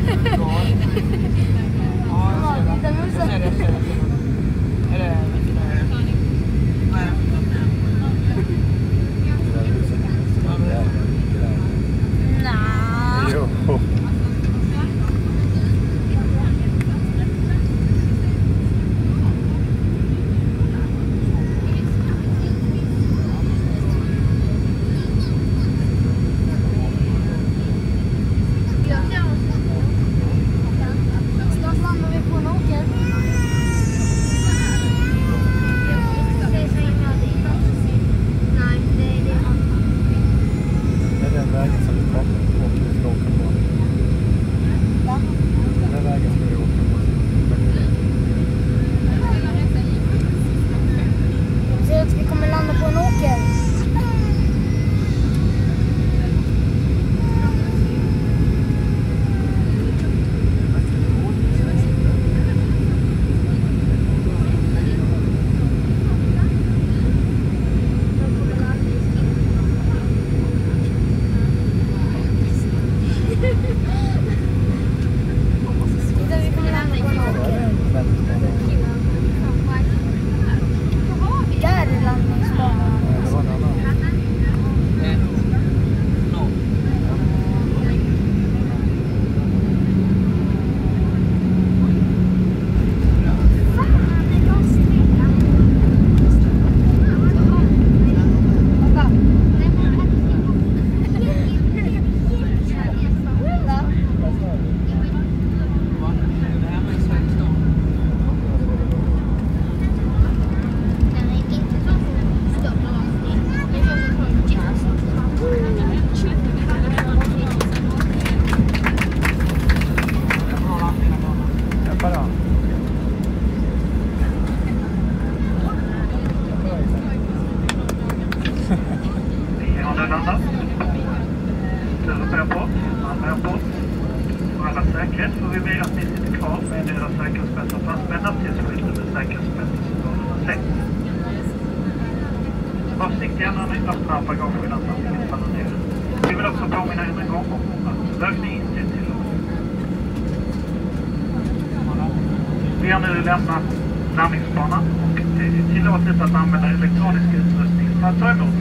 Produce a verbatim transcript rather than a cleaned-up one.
säkerhet får vi be att ni sitter kvar med era säkerhetsbälte och fastspända tills skylten med säkerhetsbältessignalerna sänkt. Var försiktiga när ni öppnar bagagehyllan så att ni inte faller ner. Vi vill också påminna än en gång om att lögning inte är tillåtet. Vi har nu lämnat landningsbanan och det är tillåtet att använda elektronisk utrustning för att ta emot